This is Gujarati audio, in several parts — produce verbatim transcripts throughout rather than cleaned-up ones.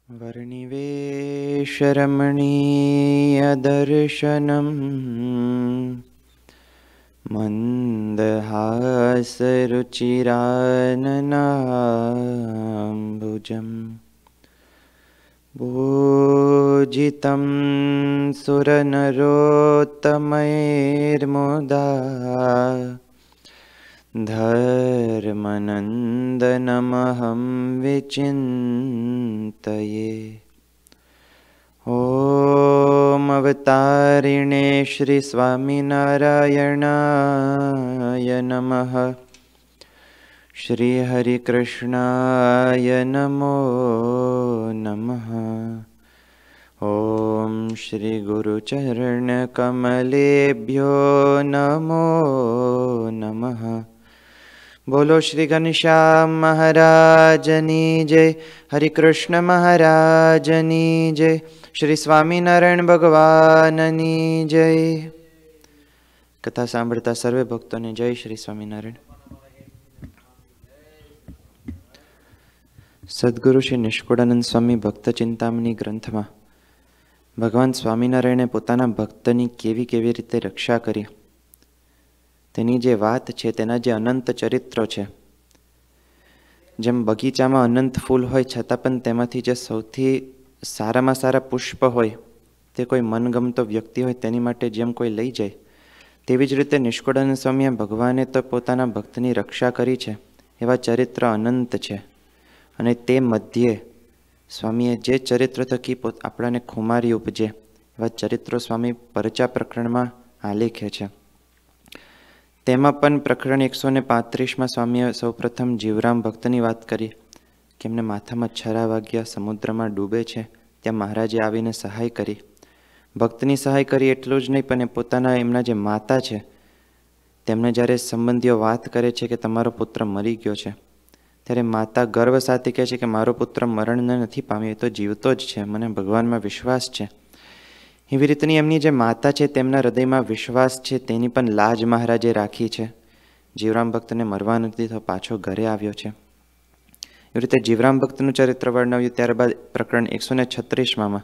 वर्णिवेशरमणीयदर्शनम् मन्दहासरुचिराननाम्बुजम् पूजितं सुरनरोत्तमैर्मुदा धर्मनन्दनमहं विचिन्तये। ॐ अवतारिणे श्री स्वामिनारायणाय नमः। श्री हरिकृष्णाय नमो नमः। ॐ श्री गुरुचरणकमलेभ्यो नमो नमः। बोलो श्री घनश्याम महाराजनी जय, हरिकृष्ण महाराजनी जय, श्री स्वामीनारायण भगवाननी जय। कथा सांभळता सर्वे भक्तों जय श्री स्वामीनारायण। सद्गुरु श्री निष्कुळानंद स्वामी भक्त चिंतामणी ग्रंथ में भगवान स्वामीनारायणे पोताना भक्तनी केवी केवी रीते रक्षा करी तेनी जे वात छे तेना जे अनंत चरित्रो छे। जेम बगीचामां अनंत फूल होय छतां पण तेमांथी जे सौथी सारामां सारा पुष्प होय ते कोई मनगमतो व्यक्ति होय तेनी माटे जेम कोई लई जाय तेवी ज रीते निष्कुळानंद स्वामीए भगवाने तो पोताना भक्तनी रक्षा करी छे। एवा चरित्र अनंत छे अने ते मध्य स्वामीए जे चरित्र थकी आपणाने खुमारी उपजे एवा चरित्रो स्वामी परचा प्रकरण में आलेख्य छे। तेमां पण प्रकरण एक सौ ने पात्रीस में स्वामीए सौ प्रथम जीवराम भक्तनी वात करी कि एमने माथा में छरा वाग्या, समुद्र में डूबे छे, त्यां महाराजे आवीने सहाय करी। भक्तनी सहाय करी एटલું જ नहीं पण पोताना एमना जे माता छे तेमने ज्यारे संबंधीओ वात करे छे कि तमारो पुत्र मरी गयो छे त्यारे माता गर्व साथे कहे छे कि मारो पुत्र मरण नहीं पाम्यो, तो जीवतो ज छे, मने भगवान में विश्वास छे। एवी रीतनी एमनी जे माता छे तेमना हृदय में विश्वास छे तेनी पण लाज महाराजे राखी छे। जीवराम भक्तने मरवा नथी तो पाछो घरे आव्यो छे। एवी रीते जीवराम भक्तनुं चरित्र वर्णव्युं। त्यारबाद प्रकरण एक सौ ने छत्रीस में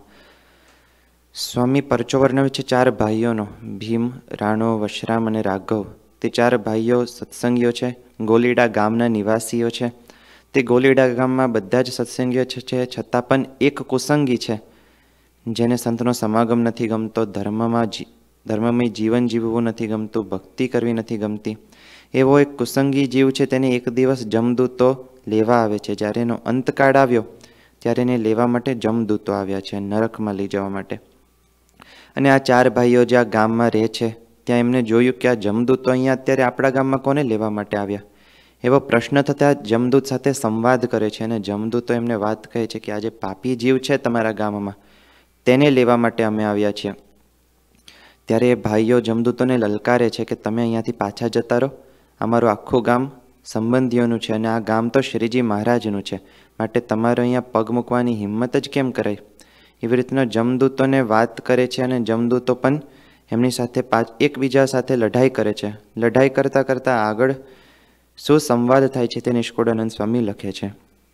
स्वामी परचो वर्णव्यो छे चार भाईओनो, भीम, राणो, वशराम अने राघव। ते चार भाईओ सत्संगीओ छे, गोलीडा गामना निवासीओ छे। ते गोलीडा गाममां बधा ज सत्संगीओ छे छतां पण एक कुसंगी छे जेने संतनो समागम नहीं गमतो, धर्म में जी धर्ममय जीवन जीववुं नहीं गमतुं, भक्ति करवी नहीं गमती। एवो एक कुसंगी जीव छे तेने एक दिवस जमदूतो लेवा आवे छे। ज्यारे एनो अंतकाळ आव्यो त्यारे एने लेवा माटे जमदूतो आव्या छे नरक में लई जवा माटे। अने आ चार भाईओ ज्यां गाम में रहे छे त्यां एमणे जोयुं कि आ जमदूतो अहींया अत्यारे आपणा गाममां कोने लेवा माटे आव्या। एवो प्रश्न थता जमदूत साथे संवाद करे छे अने जमदूतो एमने वात कहे छे कि आ जे पापी जीव छे तमारा गाममां तेने लेवा माटे अमे आव्या छीए। त्यारे भाईओ जमदूतोने ललकारे छे कि तमे अहींयाथी पाछा जता रहो, अमारुं आखुं गाम संबंधीओनुं छे अने आ गाम तो श्रीजी महाराजनुं छे, माटे तमारे अहींया पग मूकवानी हिम्मत ज केम कराय। एवी रीतना जमदूतोने वात करे छे अने जमदूतो पण एमनी साथे एकबीजा साथे लड़ाई करे छे। लड़ाई करता करता आगळ शुं संवाद थाय छे ते निष्कुळानंद स्वामी लखे छे।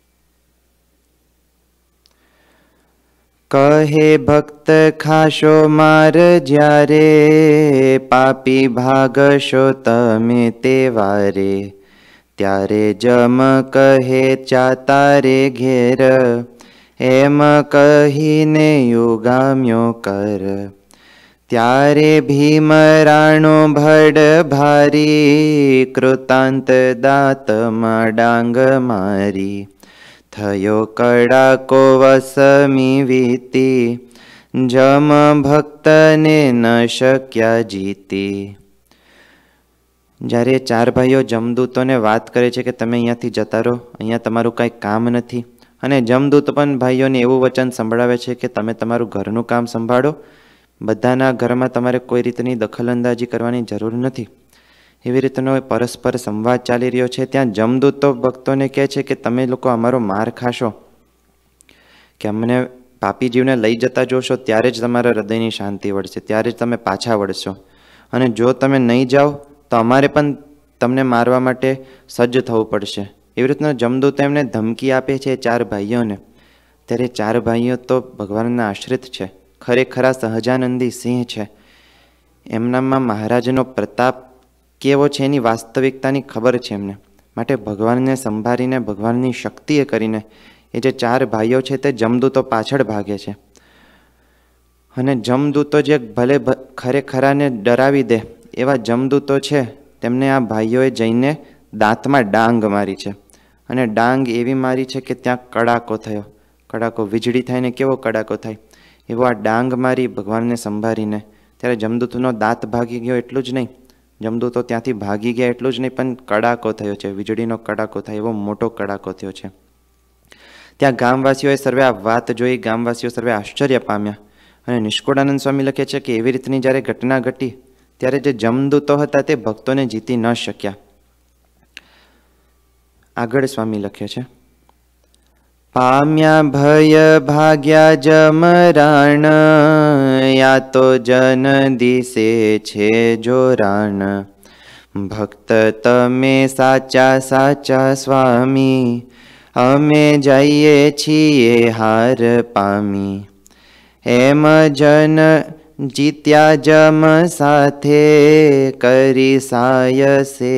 कहे भक्त खाशो मार ज्यारे, पापी भागशो तमे ते वारे। त्यारे जम कहे चातारे घेर, एम कहीने युगाम्यो कर। त्यारे भीम राणो भड भारी, कृतांत दात मा डांग मारी। थयो कड़ाको वसमी वीती, जम भक्त ने न शक्या जीती। ज्यारे चार भाईओ जमदूतो ने वात करे छे कि तमे अहींयाथी जता रहो, अहींया तमारुं कांई काम नथी। अने जमदूत पण भाईओने एवुं वचन संभळावे छे कि तमे तमारुं घरनुं काम संभाळो, बधाना घरमां तमारे कोई रीतनी दखलअंदाजी करवानी जरूर नथी। एवी रीतनो परस्पर संवाद चाली रह्यो छे। त्यां जमदूतो भक्तोने कहे छे कि तमे लोको अमारो मार खाशो कि अमने पापी जीवने लई जता जोशो त्यारे ज तमारा हृदयनी शांति वळशे, त्यारे ज तमे पाछा वळशो। अने जो तमे नहीं जाओ तो अमारे पण तमने मारवा माटे सज्ज थवुं पड़शे। एवी रीतना जमदूत एमने धमकी आपे छे चार भाईओने ત્યારે ચાર ભાઈઓ તો ભગવાનના આશ્રિત છે, ખરેખરા સહજાનંદી સિંહ છે. એમનામાં મહારાજનો પ્રતાપ કેવો છે એની વાસ્તવિકતાની ખબર છે એમને. માટે ભગવાનને સંભાળીને, ભગવાનની શક્તિએ કરીને એ જે ચાર ભાઈઓ છે તે જમદૂતો પાછળ ભાગે છે. અને જમદૂતો જે ભલે ખરેખરાને ડરાવી દે એવા જમદૂતો છે, તેમને આ ભાઈઓએ જઈને દાંતમાં ડાંગ મારી છે. અને ડાંગ એવી મારી છે કે ત્યાં કડાકો થયો. કડાકો વીજળી થાય ને કેવો કડાકો થાય એવો આ ડાંગ મારી ભગવાનને સંભાળીને. ત્યારે જમદૂતનો દાંત ભાગી ગયો એટલું જ નહીં, જમદૂતો ત્યાંથી ભાગી ગયા એટલું જ નહીં, પણ કડાકો થયો છે, વીજળીનો કડાકો થાય એવો મોટો કડાકો થયો છે. ત્યાં ગામવાસીઓએ સર્વે આ વાત જોઈ, ગામવાસીઓ સર્વે આશ્ચર્ય પામ્યા. અને નિષ્કુળાનંદ સ્વામી લખે છે કે એવી રીતની જ્યારે ઘટના ઘટી ત્યારે જે જમદૂતો હતા તે ભક્તોને જીતી ન શક્યા. આગળ સ્વામી લખે છે, પામ્યા ભય ભાગ્યા જમરાણ, યા તો જન દિશે છે જોરાણ. ભક્ત તમે સાચા સાચા સ્વામી, અમે જઈએ છીએ હાર પામી. એમ જન જીત્યા જમ સાથે, કરી સાય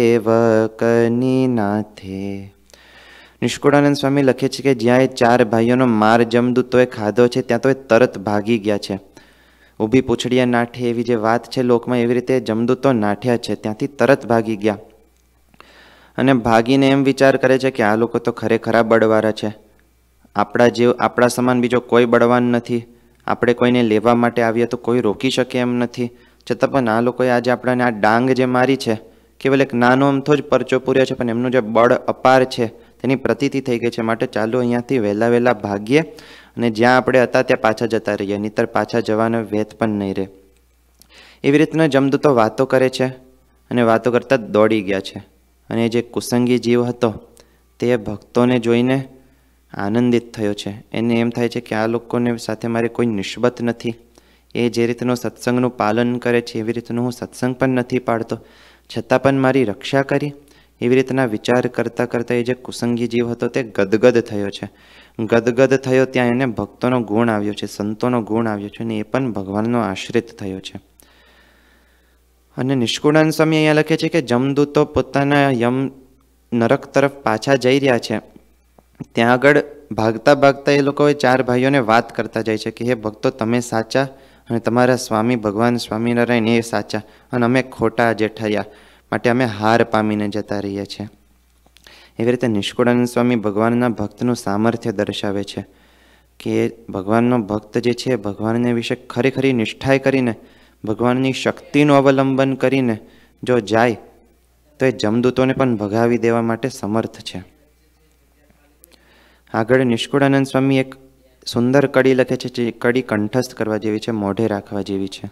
સેવકની નાથે. નિષ્કુળાનંદ સ્વામી લખે છે કે જ્યાં એ ચાર ભાઈઓનો માર જમદૂતોએ ખાધો છે ત્યાં તો એ તરત ભાગી ગયા છે. ઊભી પૂંછડીએ નાઠે એવી જે વાત છે લોકમાં, એવી રીતે જમદૂતો નાઠ્યા છે, ત્યાંથી તરત ભાગી ગયા. અને ભાગીને એમ વિચાર કરે છે કે આ લોકો તો ખરેખરા બળવાળા છે, આપણા જેવ આપણા સમાન બીજો કોઈ બળવાન નથી, આપણે કોઈને લેવા માટે આવીએ તો કોઈ રોકી શકે એમ નથી. છતાં પણ આ લોકોએ આજે આપણને આ ડાંગ જે મારી છે, કેવલ એક નાનો અમથો જ પરચો પૂર્યો છે, પણ એમનું જે બળ અપાર છે તેની પ્રતીતિ થઈ ગઈ છે. માટે ચાલો અહીંયાથી વહેલા વહેલા ભાગીએ અને જ્યાં આપણે હતા ત્યાં પાછા જતા રહીએ, નહીંતર પાછા જવાનો વેત પણ નહીં રહે. એવી રીતના જમદૂતો વાતો કરે છે અને વાતો કરતા જ દોડી ગયા છે. અને જે કુસંગી જીવ હતો તે ભક્તોને જોઈને આનંદિત થયો છે. એને એમ થાય છે કે આ લોકોને સાથે મારે કોઈ નિસ્બત નથી. એ જે રીતનું સત્સંગનું પાલન કરે છે એવી રીતનું હું સત્સંગ પણ નથી પાડતો, છતાં પણ મારી રક્ષા કરી. એવી રીતના વિચાર કરતાં કરતાં એ જે કુસંગી જીવ હતો તે ગદગદ થયો છે. ગદગદ થયો ત્યાં એને ભક્તોનો ગુણ આવ્યો છે, સંતોનો ગુણ આવ્યો છે, અને એ પણ ભગવાનનો આશ્રિત થયો છે. અને નિષ્કુળાનંદ સ્વામી અહીંયા લખે છે કે જમદૂતો પોતાના યમ નરક તરફ પાછા જઈ રહ્યા છે. ત્યાં આગળ ભાગતા ભાગતા એ લોકોએ ચાર ભાઈઓને વાત કરતા જાય છે કે હે ભક્તો, તમે સાચા અને તમારા સ્વામી ભગવાન સ્વામિનારાયણ એ સાચા, અને અમે ખોટા જે ઠર્યા, માટે અમે હાર પામીને જતા રહીએ છીએ. એવી રીતે નિષ્કુળાનંદ સ્વામી ભગવાનના ભક્તનું સામર્થ્ય દર્શાવે છે કે ભગવાનનો ભક્ત જે છે ભગવાનને વિશે ખરેખરી નિષ્ઠાએ કરીને, ભગવાનની શક્તિનું અવલંબન કરીને જો જાય તો એ જમદૂતોને પણ ભગાવી દેવા માટે સમર્થ છે. આગળ નિષ્કુળાનંદ સ્વામી એક સુંદર કડી લખે છે, જે કડી કંઠસ્થ કરવા જેવી છે, મોઢે રાખવા જેવી છે.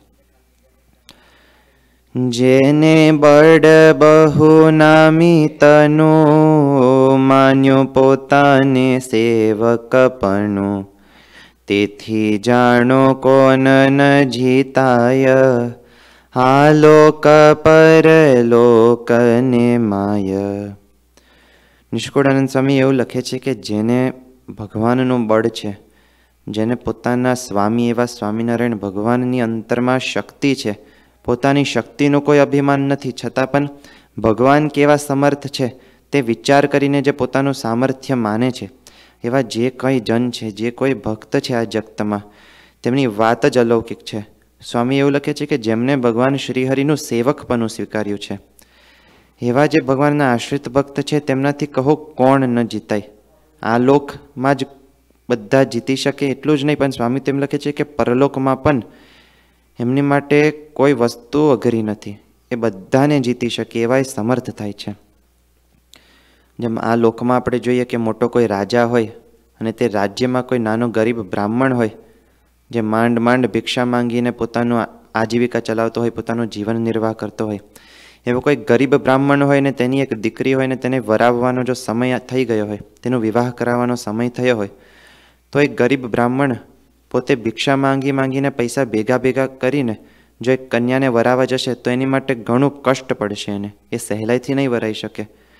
જેને બળ બહુ નામી તનુ, માન્યો પોતાને સેવકપણું, તેથી જાણો કોન ન જીતાય, આ લોક પર લોકને માય. નિષ્કુળાનંદ સ્વામી એવું લખે છે કે જેને ભગવાનનું બળ છે, જેને પોતાના સ્વામી એવા સ્વામિનારાયણ ભગવાનની અંતરમાં શક્તિ છે, પોતાની શક્તિનું કોઈ અભિમાન નથી, છતાં પણ ભગવાન કેવા સમર્થ છે તે વિચાર કરીને જે પોતાનું સામર્થ્ય માને છે, એવા જે કંઈ જન છે, જે કોઈ ભક્ત છે આ જગતમાં, તેમની વાત જ અલૌકિક છે. સ્વામી એવું લખે છે કે જેમને ભગવાન શ્રીહરિનું સેવકપણું સ્વીકાર્યું છે, એવા જે ભગવાનના આશ્રિત ભક્ત છે તેમનાથી કહો કોણ ન જીતાય. આ લોકમાં જ બધા જીતી શકે એટલું જ નહીં, પણ સ્વામી તેમ લખે છે કે પરલોકમાં પણ એમની માટે કોઈ વસ્તુ અઘરી નથી, એ બધાને જીતી શકે એવા એ સમર્થ થાય છે. જેમ આ લોકમાં આપણે જોઈએ કે મોટો કોઈ રાજા હોય અને તે રાજ્યમાં કોઈ નાનો ગરીબ બ્રાહ્મણ હોય, જે માંડ માંડ ભિક્ષા માંગીને પોતાનું આજીવિકા ચલાવતો હોય, પોતાનું જીવન નિર્વાહ કરતો હોય, એવો કોઈ ગરીબ બ્રાહ્મણ હોય ને તેની એક દીકરી હોય ને તેને વરાવવાનો જો સમય થઈ ગયો હોય, તેનો વિવાહ કરાવવાનો સમય થયો હોય, તો એક ગરીબ બ્રાહ્મણ પોતે ભિક્ષા માંગી માંગીને પૈસા ભેગા ભેગા કરીને જો એક કન્યાને વરાવવા જશે તો એની માટે ઘણું કષ્ટ પડશે, એને એ સહેલાઈથી નહીં વરાઈ શકે.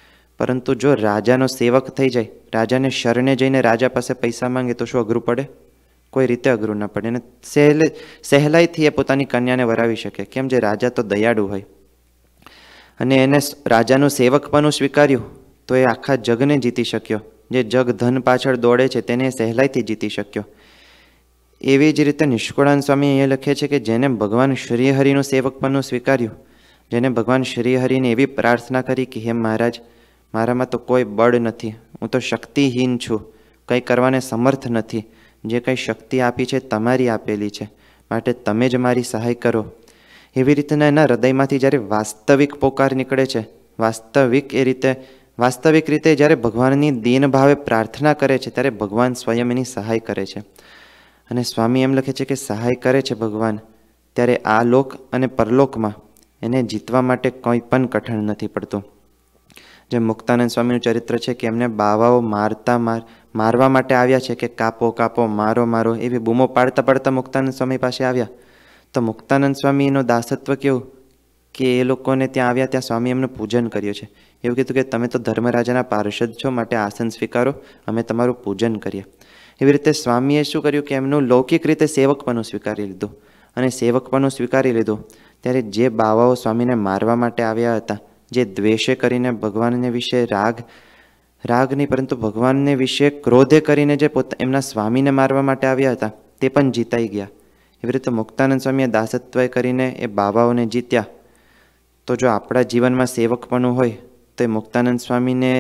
પરંતુ જો રાજાનો સેવક થઈ જાય, રાજાને શરણે જઈને રાજા પાસે પૈસા માંગે તો શું અઘરું પડે? કોઈ રીતે અઘરું ના પડે. અને સહેલે સહેલાઈથી એ પોતાની કન્યાને વરાવી શકે. કેમ? જે રાજા તો દયાળુ હોય. અને એને રાજાનું સેવકપણું સ્વીકાર્યું તો એ આખા જગને જીતી શક્યો. જે જગ ધન પાછળ દોડે છે તેને સહેલાઈથી જીતી શક્યો. એવી જ રીતે નિષ્કુળાનંદ સ્વામી એ લખે છે કે જેને ભગવાન શ્રીહરિનું સેવકપણું સ્વીકાર્યું, જેને ભગવાન શ્રીહરિને એવી પ્રાર્થના કરી કે હે મહારાજ, મારામાં તો કોઈ બળ નથી, હું તો શક્તિહીન છું, કંઈ કરવાને સમર્થ નથી, જે કંઈ શક્તિ આપી છે તમારી આપેલી છે, માટે તમે જ મારી સહાય કરો. એવી રીતના એના હૃદયમાંથી જ્યારે વાસ્તવિક પોકાર નીકળે છે, વાસ્તવિક એ રીતે વાસ્તવિક રીતે જ્યારે ભગવાનની દીન ભાવે પ્રાર્થના કરે છે ત્યારે ભગવાન સ્વયં એની સહાય કરે છે. અને સ્વામી એમ લખે છે કે સહાય કરે છે ભગવાન ત્યારે આ લોક અને પરલોકમાં એને જીતવા માટે કંઈ પણ કઠણ નથી પડતું. જેમ મુક્તાનંદ સ્વામીનું ચરિત્ર છે કે એમને બાવાઓ મારતા માર મારવા માટે આવ્યા છે કે કાપો કાપો, મારો મારો, એવી બૂમો પાડતા પાડતા મુક્તાનંદ સ્વામી પાસે આવ્યા. તો મુક્તાનંદ સ્વામીનું દાસત્વ કેવું કે એ લોકોને ત્યાં આવ્યા ત્યાં સ્વામી એમનું પૂજન કર્યું છે. એવું કીધું કે તમે તો ધર્મરાજાના પાર્ષદ છો, માટે આસન સ્વીકારો, અમે તમારું પૂજન કરીએ. એવી રીતે સ્વામીએ શું કર્યું કે એમનું લૌકિક રીતે સેવકપણું સ્વીકારી લીધું. અને સેવકપણું સ્વીકારી લીધું ત્યારે જે બાવાઓ સ્વામીને મારવા માટે આવ્યા હતા, જે દ્વેષે કરીને ભગવાનને વિશે રાગ રાગ નહીં પરંતુ ભગવાનને વિશે ક્રોધે કરીને જે પોતા એમના સ્વામીને મારવા માટે આવ્યા હતા તે પણ જીતાઈ ગયા. એવી રીતે મુક્તાનંદ સ્વામીએ દાસત્વ કરીને એ બાવાઓને જીત્યા. તો જો આપણા જીવનમાં સેવકપણું હોય તો એ મુક્તાનંદ સ્વામીને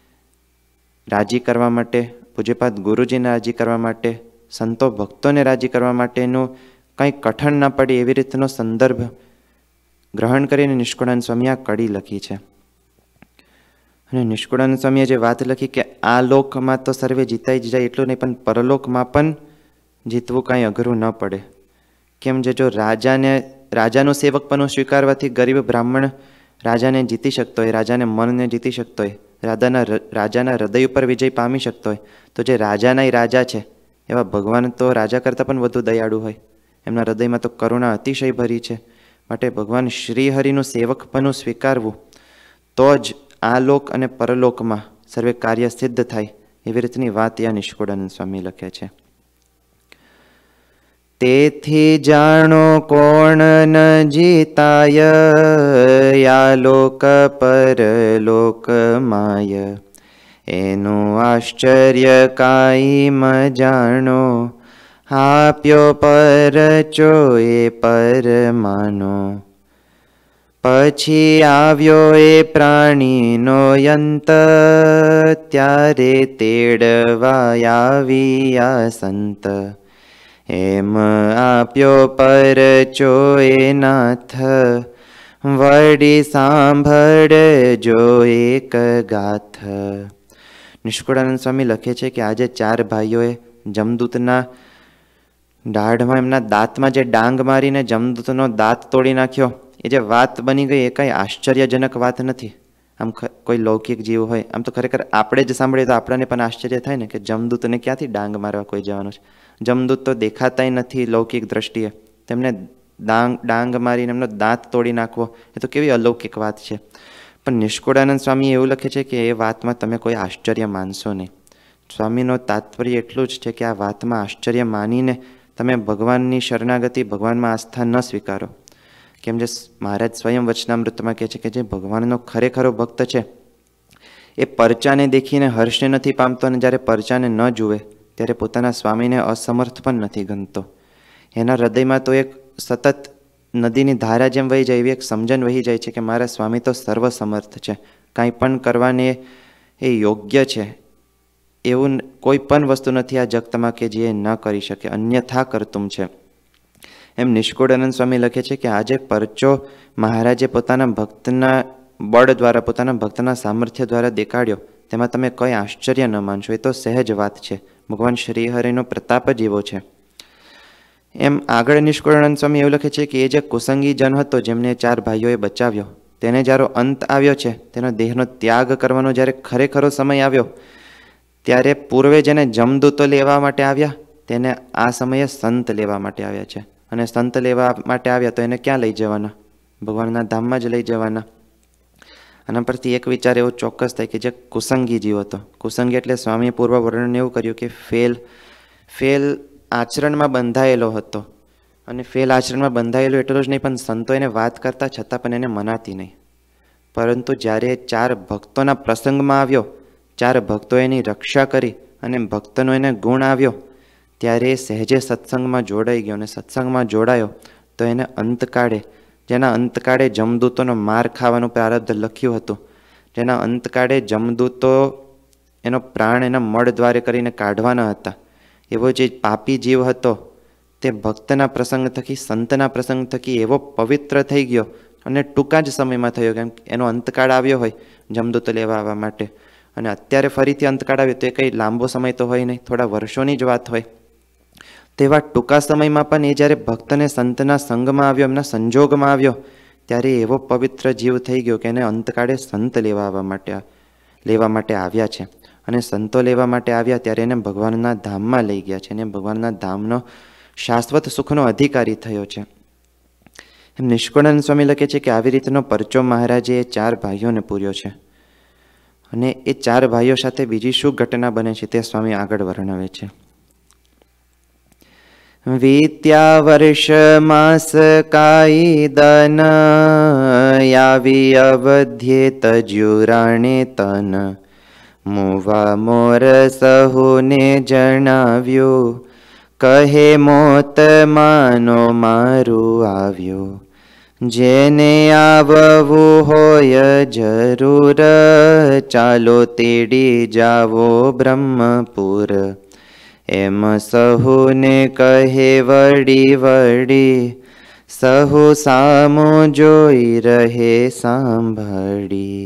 રાજી કરવા માટે, પૂજ્યપાદ ગુરુજીને રાજી કરવા માટે, સંતો ભક્તોને રાજી કરવા માટેનું કંઈ કઠણ ના પડે એવી રીતનો સંદર્ભ ગ્રહણ કરીને નિષ્કુળાનંદ સ્વામી આ કડી લખી છે. અને નિષ્કુળાનંદ સ્વામીએ જે વાત લખી કે આ લોકમાં તો સર્વે જીતાઈ જ જાય એટલું નહીં, પણ પરલોકમાં પણ જીતવું કાંઈ અઘરું ન પડે. કેમ? જે જો રાજાને રાજાનું સેવકપણું સ્વીકારવાથી ગરીબ બ્રાહ્મણ રાજાને જીતી શકતો હોય, રાજાને મનને જીતી શકતો હોય, રાજાના રાજાના હૃદય ઉપર વિજય પામી શકતો હોય, તો જે રાજાના રાજા છે એવા ભગવાન તો રાજા કરતાં પણ વધુ દયાળુ હોય. એમના હૃદયમાં તો કરુણા અતિશય ભરી છે. માટે ભગવાન શ્રીહરિનું સેવકપણું સ્વીકારવું તો જ આ લોક અને પરલોકમાં સર્વે કાર્ય સિદ્ધ થાય. એવી રીતની વાત યા નિષ્કુળાનંદ સ્વામી લખે છે. તેથી જાણો કોણ ન જીતાય, યા લોક પરલોક માય, એનું આશ્ચર્ય કાંઈ મ જાણો, આપ્યો પરચો એ પરમાનો, પછી આવ્યો એ પ્રાણીનો યંત, ત્યારે તેડવા આવ્યા સંત, એમ આપ્યો પરચો એ નાથ, વળી સાંભળજો એક ગાથ. નિષ્કુળાનંદ સ્વામી લખે છે કે આજે ચાર ભાઈઓએ જમદૂતના દાઢમાં એમના દાંતમાં જે ડાંગ મારીને જમદૂતનો દાંત તોડી નાખ્યો, એ જે વાત બની ગઈ એ કાંઈ આશ્ચર્યજનક વાત નથી. આમ કોઈ લૌકિક જીવ હોય, આમ તો ખરેખર આપણે જ સાંભળીએ તો આપણને પણ આશ્ચર્ય થાય ને કે જમદૂતને ક્યાંથી ડાંગ મારવા કોઈ જવાનું છે. જમદૂત તો દેખાતાય નથી લૌકિક દ્રષ્ટિએ, તેમને ડાંગ ડાંગ મારીને એમનો દાંત તોડી નાખવો એ તો કેવી અલૌકિક વાત છે. પણ નિષ્કુળાનંદ સ્વામી એવું લખે છે કે એ વાતમાં તમે કોઈ આશ્ચર્ય માનશો નહીં. સ્વામીનો તાત્પર્ય એટલું જ છે કે આ વાતમાં આશ્ચર્ય માનીને તમે ભગવાનની શરણાગતિ, ભગવાનમાં આસ્થા ન સ્વીકારો. કેમ? જે મહારાજ સ્વયં વચનામૃતમાં કહે છે કે જે ભગવાનનો ખરેખરો ભક્ત છે એ પરચાને દેખીને હર્ષને નથી પામતો, અને જ્યારે પરચાને ન જુએ ત્યારે પોતાના સ્વામીને અસમર્થ પણ નથી ગણતો. એના હૃદયમાં તો એક સતત નદીની ધારા જેમ વહી જાય એવી એક સમજણ વહી જાય છે કે મારા સ્વામી તો સર્વસમર્થ છે, કાંઈ પણ કરવાને એ યોગ્ય છે, એવું કોઈ પણ વસ્તુ નથી આ જગતમાં કે જે ન કરી શકે, અન્યથા કરતું છે. એમ નિષ્કુળાનંદ સ્વામી લખે છે કે આજે પરચો મહારાજે પોતાના ભક્તના બળ દ્વારા, પોતાના ભક્તના સામર્થ્ય દ્વારા દેખાડ્યો, તેમાં તમે કોઈ આશ્ચર્ય ન માનશો. એ તો સહેજ વાત છે. ભગવાન શ્રીહરિનો પ્રતાપ જ એવો છે. એમ આગળ નિષ્કુળાનંદ સ્વામી એવું લખે છે કે એ જે કુસંગી જન હતો જેમને ચાર ભાઈઓએ બચાવ્યો, તેને જ્યારે અંત આવ્યો છે, તેનો દેહનો ત્યાગ કરવાનો જ્યારે ખરેખરો સમય આવ્યો, ત્યારે પૂર્વે જેને જમદૂતો લેવા માટે આવ્યા તેને આ સમયે સંત લેવા માટે આવ્યા છે. અને સંત લેવા માટે આવ્યા તો એને ક્યાં લઈ જવાના? ભગવાનના ધામમાં જ લઈ જવાના. આના પરથી એક વિચાર એવો ચોક્કસ થાય કે જે કુસંગી જીવ હતો, કુસંગી એટલે સ્વામીએ પૂર્વ વર્ણન એવું કર્યું કે ફેલ ફેલ આચરણમાં બંધાયેલો હતો. અને ફેલ આચરણમાં બંધાયેલો એટલો જ નહીં, પણ સંતો એને વાત કરતા છતાં પણ એને મનાતી નહીં. પરંતુ જ્યારે ચાર ભક્તોના પ્રસંગમાં આવ્યો, ચાર ભક્તો એની રક્ષા કરી અને ભક્તનો એને ગુણ આવ્યો, ત્યારે એ સહેજે સત્સંગમાં જોડાઈ ગયો. અને સત્સંગમાં જોડાયો તો એને અંતકાળે, જેના અંતકાળે જમદૂતોનો માર ખાવાનું પ્રારબ્ધ લખ્યું હતું, જેના અંતકાળે જમદૂતો એનો પ્રાણ એના મળ દ્વારે કરીને કાઢવાના હતા, એવો જે પાપી જીવ હતો તે ભક્તના પ્રસંગ થકી, સંતના પ્રસંગ થકી એવો પવિત્ર થઈ ગયો. અને ટૂંકા જ સમયમાં થયો, કેમ એનો અંતકાળ આવ્યો હોય જમદૂત લેવા આવવા માટે, અને અત્યારે ફરીથી અંતકાળ આવ્યો તો એ કંઈ લાંબો સમય તો હોય નહીં, થોડા વર્ષોની જ વાત હોય. તેવા ટૂંકા સમયમાં પણ એ જ્યારે ભક્તને સંતના સંગમાં આવ્યો, એમના સંજોગમાં આવ્યો, ત્યારે એવો પવિત્ર જીવ થઈ ગયો કે એને અંતકાળે સંત લેવા આવવા માટે લેવા માટે આવ્યા છે. અને સંતો લેવા માટે આવ્યા ત્યારે એને ભગવાનના ધામમાં લઈ ગયા છે, અને ભગવાનના ધામનો શાશ્વત સુખનો અધિકારી થયો છે. એમ નિષ્કુળાનંદ સ્વામી લખે છે કે આવી રીતનો પરચો મહારાજે એ ચાર ભાઈઓને પૂર્યો છે. અને એ ચાર ભાઈઓ સાથે બીજી શું ઘટના બને છે તે સ્વામી આગળ વર્ણવે છે. વીત્યા વર્ષ માસ કાઈ દન યાવી અવધ્યે તજ્યુરાણે તન મુવા મોર સહુને જણાવ્યું કહે મોત માનો મારું આવ્યો જેને આવવું હોય જરૂર ચાલો તેડી જાવો બ્રહ્મપુર એમ સહુને કહે વળી વળી સહુ સામું જોઈ રહે સાંભળી.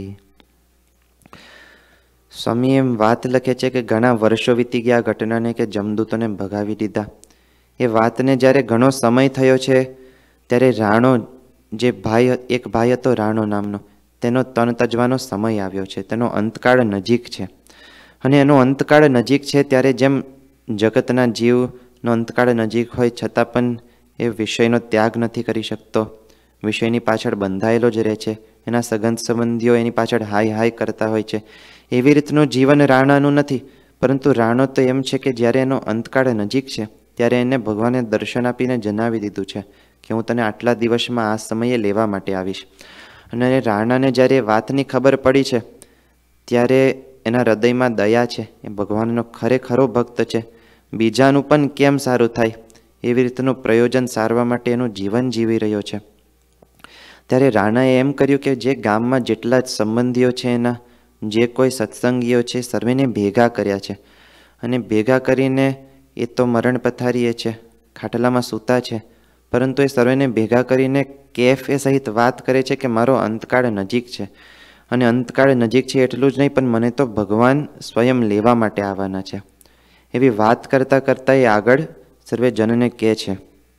સ્વામી એમ વાત લખે છે કે ઘણા વર્ષો વીતી ગયા ઘટનાને કે જમદૂતોને ભગાવી દીધા. એ વાતને જ્યારે ઘણો સમય થયો છે ત્યારે રાણો, જે ભાઈ એક ભાઈ હતો રાણો નામનો, તેનો તન તજવાનો સમય આવ્યો છે, તેનો અંતકાળ નજીક છે. અને એનો અંતકાળ નજીક છે ત્યારે જેમ જગતના જીવનો અંતકાળ નજીક હોય છતાં પણ એ વિષયનો ત્યાગ નથી કરી શકતો, વિષયની પાછળ બંધાયેલો જ રહે છે, એના સગન સંબંધીઓ એની પાછળ હાય હાય કરતા હોય છે, એવી રીતનું જીવન રાણાનું નથી. પરંતુ રાણો તો એમ છે કે જ્યારે એનો અંતકાળ નજીક છે ત્યારે એને ભગવાને દર્શન આપીને જણાવી દીધું છે કે હું તને આટલા દિવસમાં આ સમયે લેવા માટે આવીશ. અને રાણાને જ્યારે વાતની ખબર પડી છે ત્યારે એના હૃદયમાં દયા છે, એ ભગવાનનો ખરેખરો ભક્ત છે, બીજાનું પણ કેમ સારું થાય એવી રીતનું પ્રયોજન સારવા માટે એનું જીવન જીવી રહ્યો છે. ત્યારે રાણાએ એમ કર્યું કે જે ગામમાં જેટલા જ સંબંધીઓ છે, એના જે કોઈ સત્સંગીઓ છે, સર્વેને ભેગા કર્યા છે. અને ભેગા કરીને એ તો મરણ પથારીએ છે, ખાટલામાં સૂતા છે, પરંતુ એ સર્વેને ભેગા કરીને કેફ એ સહિત વાત કરે છે કે મારો અંતકાળ નજીક છે. અને અંતકાળ નજીક છે એટલું જ નહીં, પણ મને તો ભગવાન સ્વયં લેવા માટે આવવાના છે. એવી વાત કરતાં કરતાં એ આગળ સર્વે જનને કહે છે